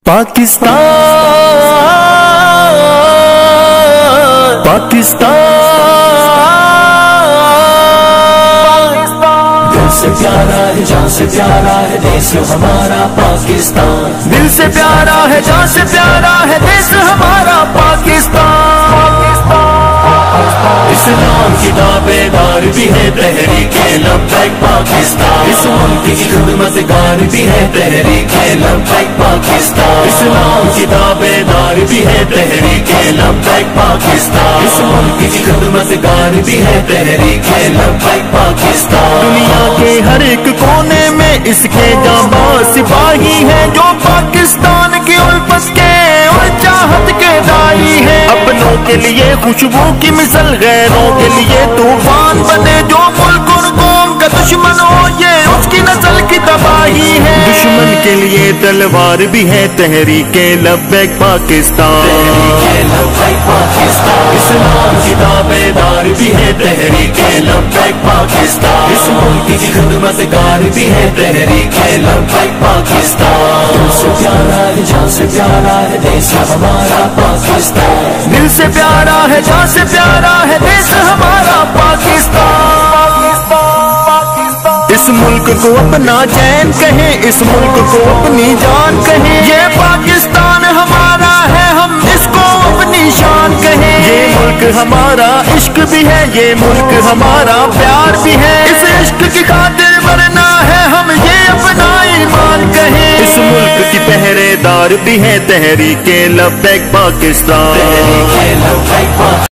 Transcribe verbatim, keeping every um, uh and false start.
پاکستان پاکستان دل سے پیارا ہے جان سے پیارا ہے دیس ہمارا پاکستان، دل سے پیارا ہے جان سے پیارا ہے دیس ہمارا پاکستان۔ اسلام کی دعویدار بھی ہے تحریک لبیک پاکستان، اس ملک کی خدمت گار بھی ہے تحریک لبیک پاکستان۔ اسلام کی دعویدار بھی ہے تحریک لبیک پاکستان، اس ملک کی خدمت گار بھی ہے تحریک لبیک پاکستان۔ دنیا کے ہر ایک کونے میں اس کے جانباز سپاہی ہیں جو پاکستان کی الفت کے اور چاہت کے دائی ہیں۔ اپنوں کے لیے خوشبو کی مثل، غیروں کے لیے طوفان بنے، جو ملک اور قوم کا دشمن ہو یہ اس کی نسل کی تباہی ہے۔ دشمن کے لیے تلوار بھی ہے تحریک لبیک پاکستان، تحریک لبیک پاکستان۔ اسلام کی دعویدار بھی ہے تحریک لبیک پاکستان، اس ملک کی خدمت گار بھی ہے تحریک لبیک پاکستان۔ دل سے پیارا ہے جان سے پیارا ہے دیس ہمارا پاکستان، دل سے پیارا ہے جان سے پیارا ہے دیس ہمارا پاکستان۔ اس ملک کو اپنا چین کہیں، اس ملک کو اپنی جان کہیں، یہ پاکستان ہمارا ہے ہم اس کو اپنی شان کہیں۔ یہ ملک ہمارا عشق بھی ہے، یہ ملک ہمارا پیار بھی ہے، اس عشق کی خاطر مرنا ہے ہم یہ اپنا ایمان کہیں۔ اس ملک کی پہرے دار بھی ہے تحریک لبیک پاکستان، تحریک لبیک پاکستان۔